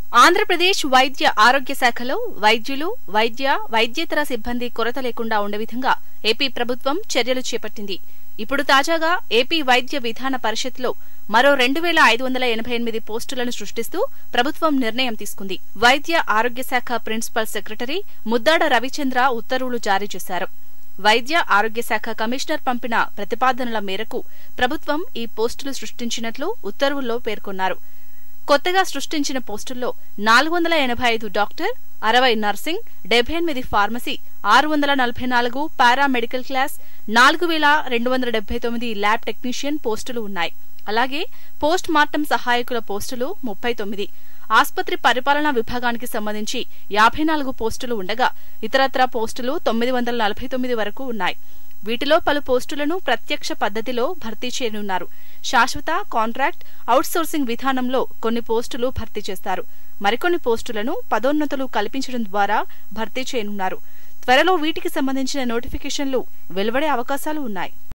ఆంధ్రప్రదేశ్ వైద్య ఆరోగ్య శాఖలో వైద్యులు, వైద్యేతర సిబ్బంది కొరత లేకుండా ఉండే విధంగా ఏపీ ప్రభుత్వం చర్యలు చేపట్టింది. ఇప్పుడు తాజాగా ఏపీ వైద్య విధాన పరిషత్లో మరో 2588 పోస్టులను సృష్టిస్తూ ప్రభుత్వం నిర్ణయం తీసుకుంది. వైద్య ఆరోగ్య శాఖ ప్రిన్సిపల్ సెక్రటరీ ముద్దాడ రవిచంద్ర ఉత్తర్వులు జారీ చేశారు. వైద్య ఆరోగ్య శాఖ కమిషనర్ పంపిన ప్రతిపాదనల మేరకు ప్రభుత్వం ఈ పోస్టులు సృష్టించినట్లు ఉత్తర్వుల్లో పేర్కొన్నారు. కొత్తగా సృష్టించిన పోస్టుల్లో 485 doctor, 60 nursing, 78 pharmacy, 644 paramedical class, 4279 lab technician పోస్టులు ఉన్నాయి. అలాగే పోస్ట్ మార్టం సహాయకుల పోస్టులు 39, ఆస్పత్రి పరిపాలనా విభాగానికి సంబంధించి 54 పోస్టులు ఉండగా ఇతరత్రా పోస్టులు 949 వరకు ఉన్నాయి. వీటిలో పలు పోస్టులను ప్రత్యక్ష పద్ధతిలో భర్తీ చేయనున్నారు. శాశ్వత, కాంట్రాక్ట్, అవుట్సోర్సింగ్ విధానంలో కొన్ని పోస్టులు భర్తీ చేస్తారు. మరికొన్ని పోస్టులను పదోన్నతులు కల్పించడం ద్వారా భర్తీ చేయనున్నారు. త్వరలో వీటికి సంబంధించిన నోటిఫికేషన్లు వెలువడే అవకాశాలు ఉన్నాయి.